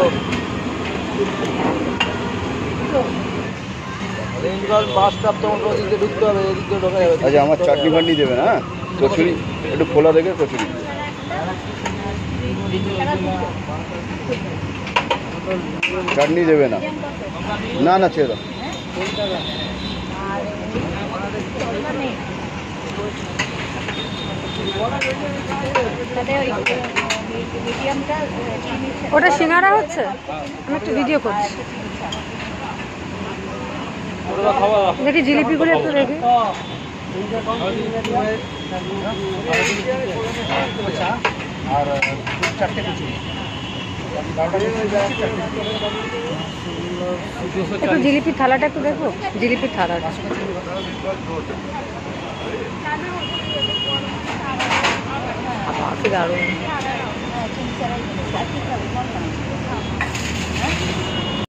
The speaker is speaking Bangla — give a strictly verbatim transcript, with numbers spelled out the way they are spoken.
বাস স্টপ তখন ওদিকে ঢুকতে হবে, এদিকে ঢোকা যাবে। আচ্ছা আমার চাটনি ফাটনি দেবে না? কচুরি একটু খোলা দেখে কচুরি। চাটনি দেবে না? না না ছেড়ে দাও। ওটা সিঙ্গারা হচ্ছে, আমি একটু ভিডিও করছি। দেখি জিলিপিগুলো একটু দেখি। একটু জিলিপির থালাটা একটু দেখো, জিলিপির থালাটা কি দারুণ।